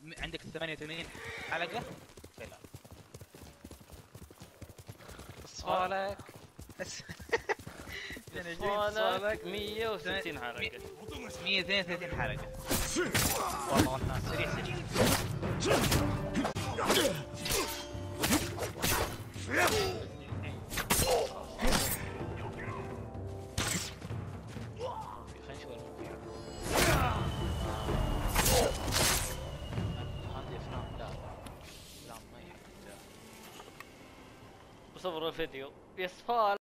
عندك 88 حلقة فيلر. اصفالك بس اصفالك 160 حلقة 132 حلقة. والله والله سريع سريع. خلينا نشوف الموقع. هذه افلام لا افلام ما يحب بصور الفيديو يصفال.